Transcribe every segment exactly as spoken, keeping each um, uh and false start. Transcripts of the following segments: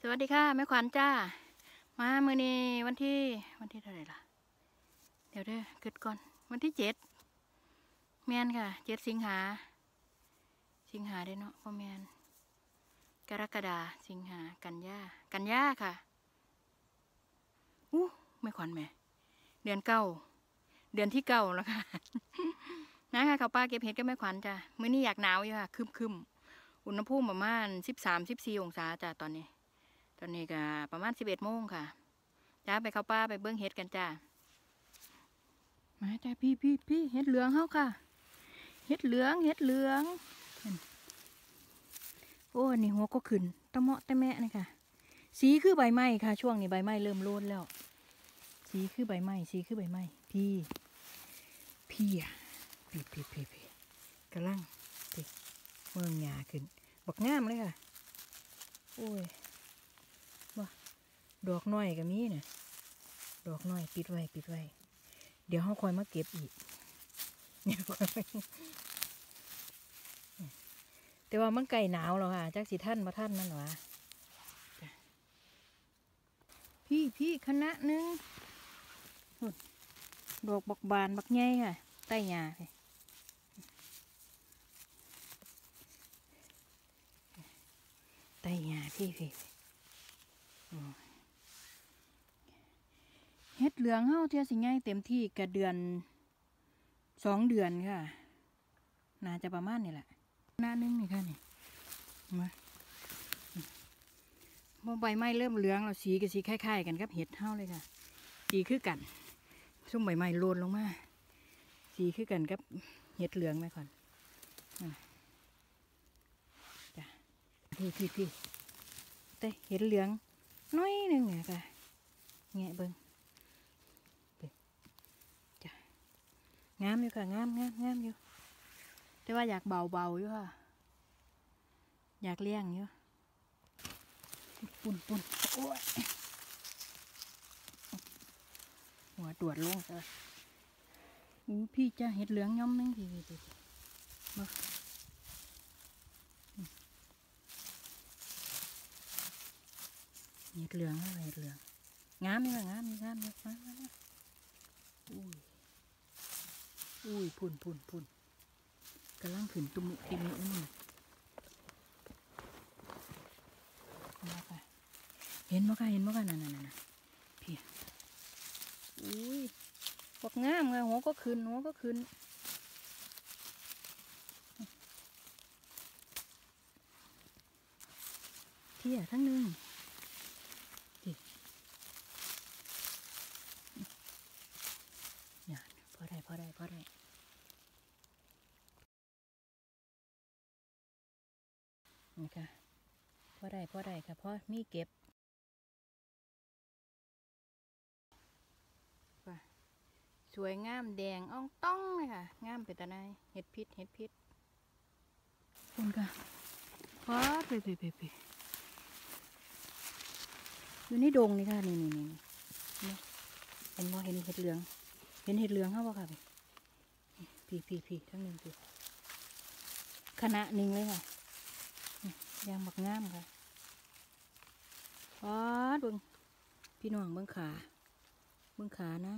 สวัสดีค่ะแม่ขวัญจ้ามาเมื่อนี้วันที่วันที่เท่าไหร่ล่ะเดี๋ยวเด้อคิดก่อนวันที่เจ็ดแมนค่ะเจ็ดสิงหาสิงหาได้เนาะพ่อแมนกรกฎาสิงหากันยากันยาค่ะอู้แม่ขวัญแม่เดือนเก้าเดือนที่เก้าแล้วค่ะนะคะเขาป้าเก็บเห็ดกับแม่ขวัญจ้ามื้อนี้อยากหนาวอยู่ค่ะคึมๆอุณหภูมิประมาณสิบสามสิบสี่องศาจ้าตอนนี้ตอนนี้ก็ประมาณสิบเอ็ดโมงค่ะจ้าไปเข้าป่าไปเบิ้งเห็ดกันจ้ามาจ้าพี่พี่พี่เห็ดเหลืองเฮาค่ะเห็ดเหลืองเห็ดเหลืองโอ้นี่หัวก็ขึ้นตะเมาะตะแมะนี่ค่ะสีคือใบไม้ค่ะช่วงนี้ใบไม้เริ่มโลนแล้วสีคือใบไม้สีคือใบไม้พี่พี่อ่ะพี่พี่พี่พี่กระลังพี่เมืองหยาขึ้นบักงามเลยค่ะโอ้ยดอกน้อยก็มีเนี่ยดอกน้อยปิดไว้ปิดไว้เดี๋ยวเขาคอยมาเก็บอีกแต่ว่ามันไก่หนาวแล้วค่ะจักสิท่านมาท่านมันวะพี่พี่คณะนึงดอกบักบานบักใหญ่ค่ะใต้หญ้าเลยใต้หญ้าพี่พี่เฮ็ดเหลืองเฮาเทียสิง่ายเต็มที่กระเดือนสองเดือนค่ะน่าจะประมาณนี่แหละหน้านึงนี่ค่ะนี่มาพอใบไม้เริ่มเหลืองแล้วสีกับสีคล้ายๆกันกับเห็ดเฮาเลยค่ะสีคือกันชุ่มใบไม้โลนลงมาสีคือกันกับเห็ดเหลืองไหมก่อนจ้ะพี่พี่พี่แต่เห็ดเหลืองน้อยนึงเนี่ยค่ะแงะเบิ้งงามอยู่ค่ะงามงามงามอยู่แต่ว่าอยากเบาเบาอยู่ค่ะอยากเลี้ยงอยู่ปุ่นปุ่นโอ้ยหัวตรวจลงเลยอู้พี่จะเห็ดเหลืองย่อมนึงทีทีมาเห็ดเหลืองอะไรเห็ดเหลืองงามนี่ค่ะงามนี่งามนี่มามามาอุ้ยอุ้ยพุ่นพุ่นพุ่นกำลังขึ้นตุ่มติมุนี่มาค่ะเห็นมั้ยค่ะเห็นมั้ยค่ะนั่นนั่นนั่นพี่อุ้ยปกงามค่ะหัวก็ขึ้นหัวก็ขึ้นเที่ยทั้งนึงดิเนี่ยพอได้พอได้พอได้นี่ค่ะพอได้พอได้ค่ะพอมีเก็บสวยงามแดงอ่องต้องเลยค่ะงามเป็นตาในเห็ดพิษเห็ดพิษคุณค่ะพอไปไปไปไปอยู่ในดงนี่ค่ะนี่นี่นี่เห็นว่าเห็นเห็ดเหลืองเห็นเห็ดเหลืองเขาบ่ค่ะพี่พี่พี่ทั้งหนึ่งพี่คณะหนึ่งเลยค่ะยางบักงามค่ะพอดเบิ้งพี่น้องเบิ้งขาเบิ้งขานะ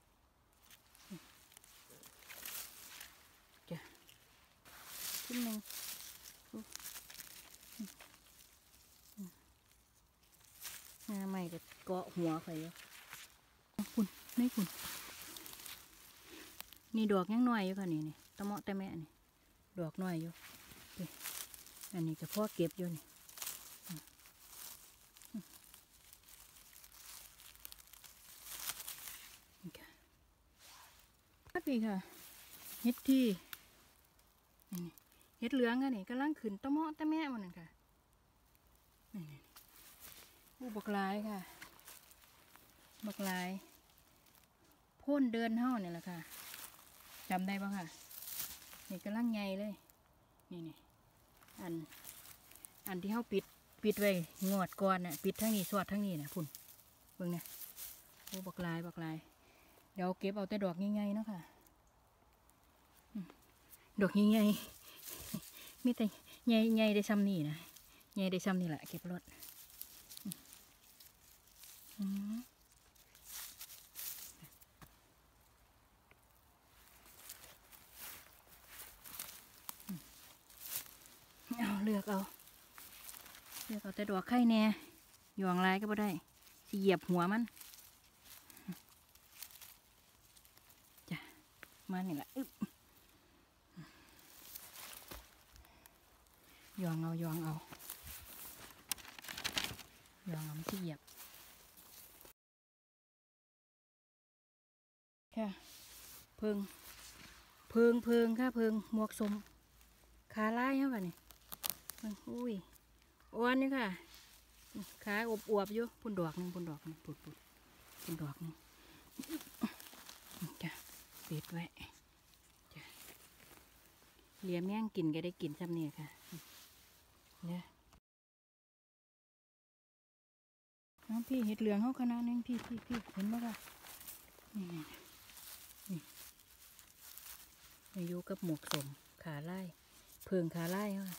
จ้ะขึ้นหนึ่งงาใหม่ก็เกาะหัวใครอยู่คุณนี่คุณนี่ดอกยังน้อยอยู่ค่ะนี่นี่ตะเมาะตะแม่นี่ดอกน้อยอยู่อันนี้ก็พ่อเก็บอยู่นี่พี่ค่ะเห็ดที่เห็ดเหลืองอันนี้กำลังขึ้นตะเมาะตะแม่มันนึงค่ะนี่อู้บักลายค่ะบักลายพ่นเดินเห่าเนี่ยแหละค่ะจำได้ปะค่ะนี่กำลังใหญ่เลยนี่นี่อันอันที่เห่าปิดปิดไว้งอดก่อนเนี่ยปิดทั้งนี้สวดทั้งนี้นะพุ่นเบิ่งเนี่ยโอ้บักลายบักลายเดี๋ยวเก็บเอาแต่ดอกใหญ่ๆเนาะค่ะดอกใหญ่ๆมีแต่ใหญ่ใหญ่ได้ซ้ำนี่นะใหญ่ได้ซ้ำนี่แหละเก็บรถอืมเอาเลือกเอาเลือกเอาแต่ดอกไข่แน่หย่องลายก็บ่ได้สิเหยียบหัวมันจ้ะมานี่แหละหย่องเอาหย่องเอาหย่องเอามันสิเหยียบค่ะเพิงเพิงเพิงค่ะเพิงหมวกสมขาลายเท่ากันนี่อุ้ยอ้วนนี่ค่ะขาอบอวบอยู่พุ่นดอกนึงพุ่นดอกนึงพุ่นพุ่นพุ่นดอกนึงจ้ะปิดไว้จ้ะเลี้ยงแม่งกินก็ได้กินซ้ำเนี่ยค่ะเนี่ยน้องพี่เห็ดเหลืองเขาขนาดนึงพี่พี่พี่เห็นไหมค่ะนี่นี่อยู่กับหมวกสมขาไล่เพิงขาไล่ค่ะ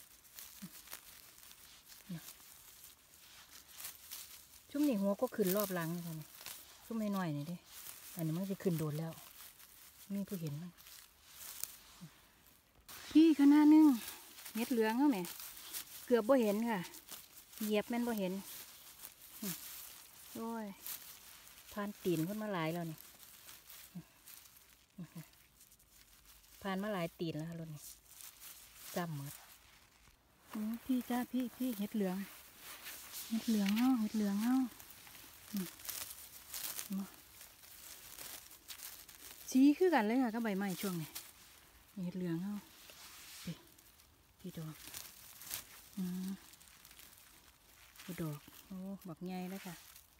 ชุ่มนี่หัวก็ขึ้นรอบหลังเลยค่ะนี่ชุ่มไม่น้อยนี่ดิอันนี้มันจะขึ้นโดนแล้วนี่ผู้เห็นมันพี่ขนาดนึงเห็ดเหลืองเขาแม่เกือบบ่เห็นค่ะเหยียบแม่นบ่เห็นโอ้ยผ่านตีนขึ้นมาหลายแล้วนี่ผ่านมาหลายตีนแล้วค่ะรถนี่จำหมดพี่จ้าพี่พี่เห็ดเหลืองเห็ดเหลืองเฮาเห็ดเหลืองเฮาสีคือกันเลยค่ะก็ใบไม้ช่วงนี้เห็ดเหลืองเฮาพี่พี่ดอกอืมพี่ดอกโอ้บักใหญ่แล้วค่ะ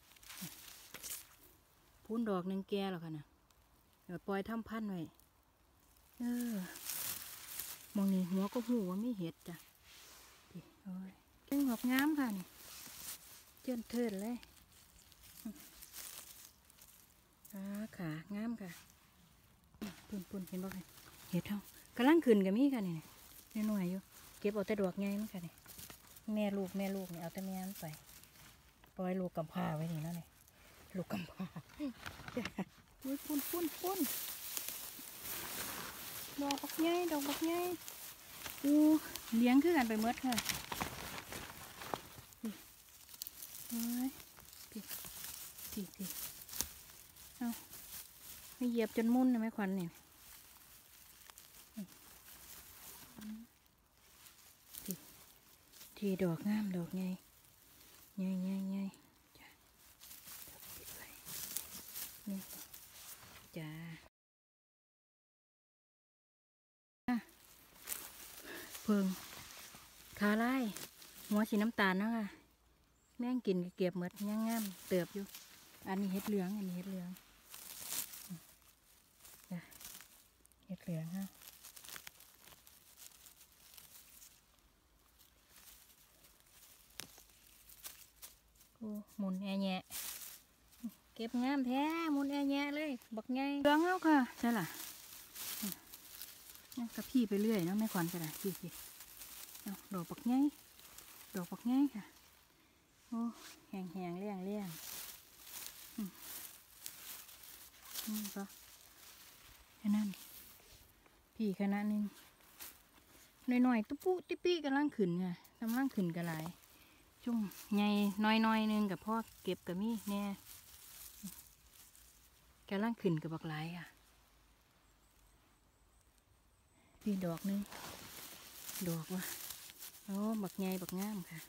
พูนดอกหนึ่งแก่แล้วค่ะนะเดี๋ยวปล่อยทำพันธุ์ไว้เออมองนี่หัวก็หูว่าไม่เห็ดจ้ะพี่โอ้ยเป็นหอกงามค่ะนี่เจินเทินเลยขาขางามค่ะปุ่นปุ่นเห็นบ่ค่ะเห็ดเท่ากำลังขึ้นกับมีค่ะนี่นี่หน่อยอยู่เก็บเอาแต่ดอกใหญ่มั้งค่ะนี่แม่ลูกแม่ลูกเนี่ยเอาแต่แม่นั้นไปปล่อยลูกกำพร้าไว้นี่นั่นเลยลูกกำพร้าอุ้ยปุ่นปุ่นปุ่นดอกบักใหญ่ดอกบักใหญ่อู้เลี้ยงคือกันไปเมดค่ะเฮ้ยพี่พี่พี่เอาไม่เหยียบจนมุ่นนะแม่ขวัญเนี่ยพี่ทีดอกงามดอกใหญ่ใหญ่ใหญ่ใหญ่จ้ะปิดไว้นี่จ้าเพิงขาไล่หัวสีน้ำตาลนะค่ะแม่งกินเก็บหมดย่างงามเติบอยู่อันนี้เห็ดเหลืองอันนี้เห็ดเหลืองจ้ะเห็ดเหลืองฮะโอ้หมุนแอแยะเก็บงามแท้หมุนแอแยะเลยบักไงเหลืองเอาค่ะใช่ล่ะนี่กับพี่ไปเรื่อยเนาะไม่ขวัญก็ได้พี่พี่เอาดอกบักไงดอกบักไงค่ะโอ้แห้งแห้งเลี้ยงเลี้ยงนี่ก็แค่นั้นพี่ขนาดนึงหน่อยๆตุ๊ปุ๊ติ๊ปี้กำลังขึ้นไงกำลังขึ้นกันหลายจุ่มใหญ่น้อยๆนึงกับพ่อเก็บกับมี่แน่กำลังขึ้นกับบักหลายอ่ะพี่ดอกนึงดอกว่ะโอ้บักใหญ่บักงามค่ะ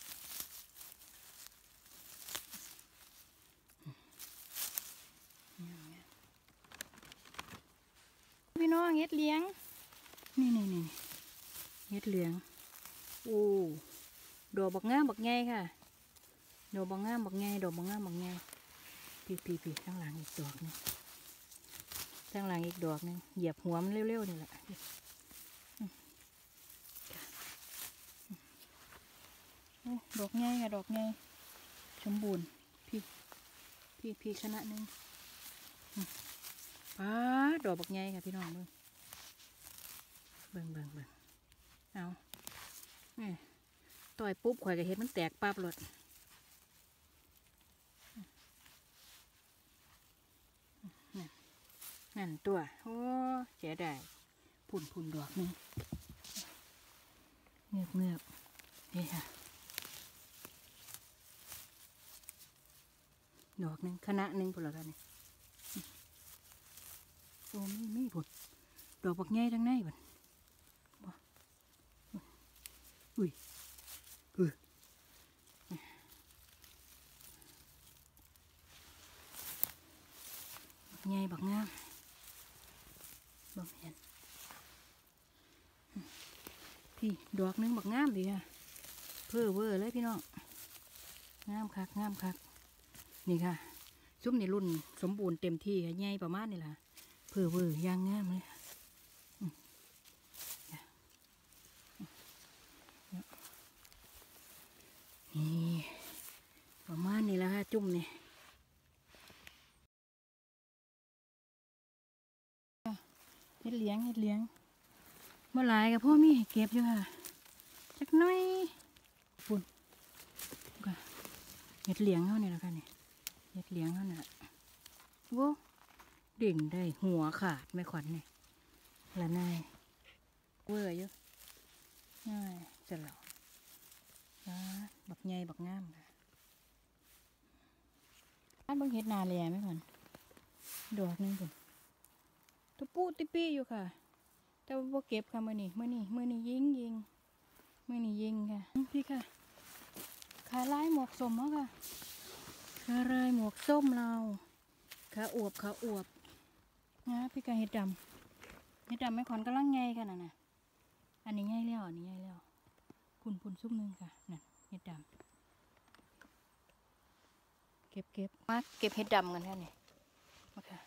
พี่น้องเห็ดเลี้ยงนี่นี่นี่เห็ดเหลืองโอ้ดอกบักงามบักใหญ่ค่ะดอกบักงามบักใหญ่ดอกบักงามบักใหญ่พี่พี่พี่ข้างหลังอีกดอกนึงข้างหลังอีกดอกนึงเหยียบหัวมันเร็วๆนี่แหละดอกใหญ่ค่ะดอกใหญ่สมบูรณ์พี่พี่พี่คณะนึงป้าดอกบักใหญ่ค่ะพี่น้องเบิ่งเบิ่งเบิ่งเบิ่งเอาต่อยปุ๊บข่อยก็เห็นมันแตกปั๊บเลยนั่นตัวโอ้เสียดายพุ่นพุ่นดอกนึงเงือบเงือบนี่ค่ะดอกหนึ่งคณะหนึ่งพุ่นละกันนี่โอ้ไม่ไม่พุ่นดอกบักใหญ่ทั้งในพุ่นบ่อุ้ยอุ้ยบักใหญ่บักงามบ่เห็นพี่ดอกหนึ่งบักงามดีค่ะเพ้อเวอร์เลยพี่น้องงามคักงามคักนี่ค่ะซุ้มในรุ่นสมบูรณ์เต็มที่ค่ะใหญ่ประมาณนี่แหละเพ้อเวอร์ย่างงามเลยนี่ประมาณนี้แล้วค่ะจุ่มนี่เฮ็ดเลี้ยงเฮ็ดเลี้ยงเมื่อไรกับพ่อมีเก็บอยู่ค่ะจักน้อยปุ่นค่ะเฮ็ดเลี้ยงเขาเนี่ยแหละค่ะนี่เฮ็ดเลี้ยงเขาเนี่ยโว้เด่งได้หัวขาดไม่ขวัญนี่ละนายเวอร์อยู่ง่ายจะเหล่าบักใหญ่บักงามค่ะบ้านเบิ่งเฮ็ดนาแลไหมขวัญดอกนึงปุ่นตุ๊ปูติปี้อยู่ค่ะแต่ว่าบ่เก็บค่ะมื่อนี้มื่อนี้มื่อนี้ยิงยิงมื่อนี้ยิงค่ะพี่ค่ะขาลายหมวกส้มเขาค่ะขาลายหมวกส้มเราขาอวบขาอวบนะพี่ค่ะเห็ดดำเห็ดดำไม่ขอนกำลังไงค่ะน่ะนะอันนี้ไงแล้วอันนี้ไงแล้วพุ่นพุ่นซุ่มนึงค่ะนั่นเห็ดดำเก็บเก็บมาเก็บเห็ดดำกันค่ะนี่มาค่ะ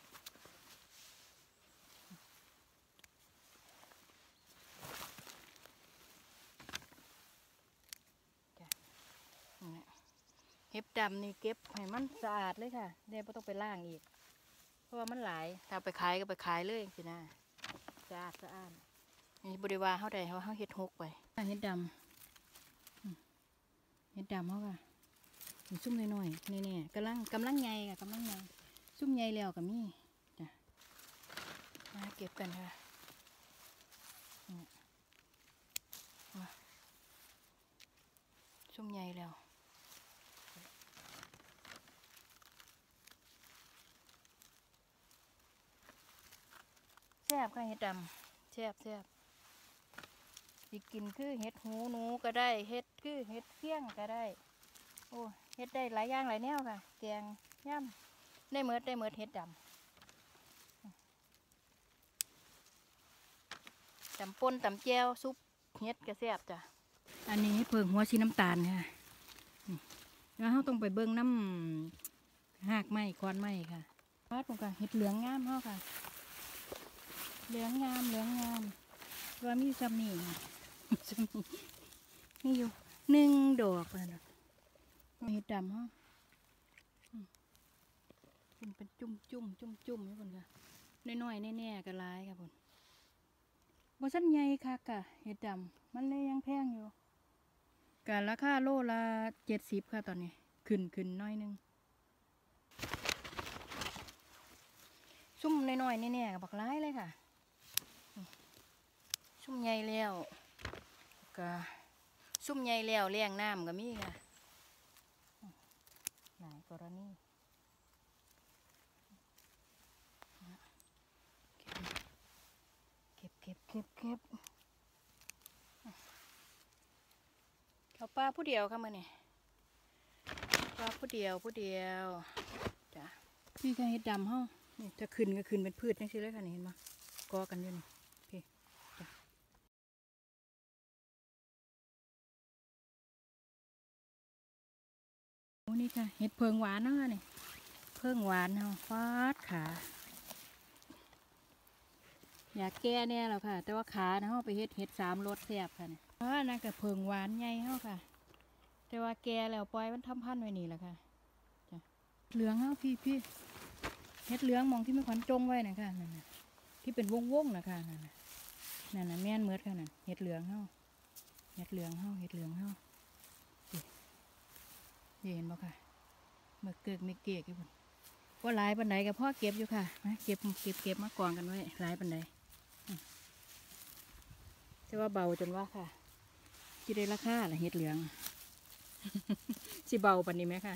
เห็ดดำนี่เก็บให้มันสะอาดเลยค่ะเดี๋ยวไม่ต้องไปล้างอีกเพราะว่ามันหลายถ้าไปขายก็ไปขายเลยสินะสะอาดสะอาดนี่บริวารเขาได้เขาเขาเห็ดหกไปเห็ดดำเห็ดดำเขาค่ะซุ่มน้อยๆนี่เนี่ยกำลังกำลังใหญ่ค่ะกำลังใหญ่ซุ่มใหญ่แล้วกับมี่จ้ะมาเก็บกันค่ะมาซุ่มใหญ่แล้วแซ่บค่ะเห็ดดำแซ่บแซ่บสิกินคือเห็ดหูหนูก็ได้เห็ดคือเห็ดเพี้ยงก็ได้โอ้เห็ดได้หลายอย่างหลายแนวค่ะแกงย่ำได้เมิดได้เมิดเห็ดดำจำปนตำแจ่วซุปเห็ดกระแซ่บจ้ะอันนี้เพิ่งหัวชีน้ำตาลค่ะแล้วเราต้องไปเบิ้งน้ำหากไม้คอนไม้ค่ะวาดผมค่ะเห็ดเหลืองงามเขาค่ะเหลืองงามเหลืองงามว่ามีซัมนี่ซัมนี่มีอยู่หนึ่งดอกนะเห็ดดำฮะเป็นเป็นจุ่มจุ่มจุ่มจุ่มนี่คนค่ะน้อยๆแน่ๆกันลายค่ะคนบสั้นใหญ่ค่ะกะเห็ดดำมันเลยยังแพงอยู่การราคาโลละเจ็ดสิบค่ะตอนนี้ขึ้นขึ้นน้อยนึงซุ่มน้อยๆแน่ๆกับบักร้ายเลยค่ะซุ่มใหญ่แล้วก็ซุ่มใหญ่แล้วเลี้ยงน้ำก็มีค่ะหลายกรณีเก็บเก็บเก็บเก็บเขาปลาผู้เดียวค่ะมื่อนี่ปลาผู้เดียวผู้เดียวจ้ะนี่ก็เห็ดดำเฮานี่จะขึ้นก็ขึ้นเป็นพืชนั่นสิเลยค่ะนี่เห็นไหมกอกันอยู่นี่พี่จ้ะโอ้นี่ค่ะเห็ดเพิงหวานเนาะนี่เพิงหวานเฮาฟาดขาอยากแก้เนี่ยแล้วค่ะแต่ว่าขาเฮาไปเห็ดเห็ดสามรสแซ่บค่ะเนี่ยเพราะนั่นก็เพิงหวานใหญ่เฮาค่ะแต่ว่าแก่แล้วปล่อยมันทำพันธุ์ไว้นี่แหละค่ะจ้ะเหลืองเฮาพี่พี่เห็ดเหลืองมองที่ไม่ขวัญจงไว้นะคะนั่นน่ะที่เป็นวงวงนะคะนั่นน่ะนั่นน่ะแม่นเมือดค่ะนั่นเห็ดเหลืองเฮาเห็ดเหลืองเฮาเห็ดเหลืองเฮาเห็นบ่ค่ะเมื่อเกิดไม่เกะกี่คนว่าหลายปันไดกับพ่อเก็บอยู่ค่ะมาเก็บเก็บเก็บมากองกันไว้หลายปันไดแต่ว่าเบาจนว่าค่ะที่ได้ราคาละเห็ดเหลือง สิเบาปันนี้ไหมค่ะ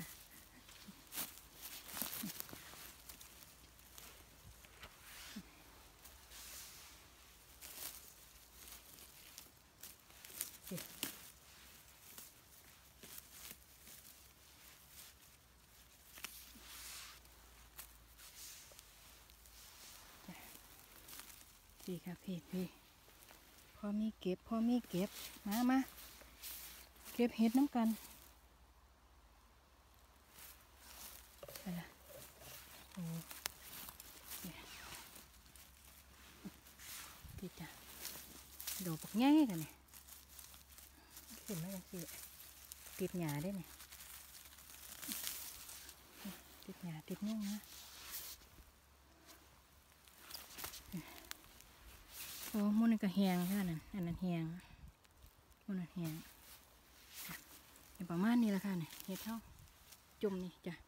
พี่ค่ะพี่พี่พ่อมีเก็บพ่อมีเก็บมามาเก็บเห็ดน้ำกันอะไรโอ้พี่จ้ะดอกปักแง่กันเนี่ยขึ้นมาอย่างสิติดหญ้าได้เนี่ยติดหญ้าติดนุ่งนะโอ้มันก็แหงค่ะนั่นอันนั้นแหงมันนั่นแหงประมาณนี้แหละค่ะเนี่ยเห็ดเท่าจุ่มนี่จ้ะ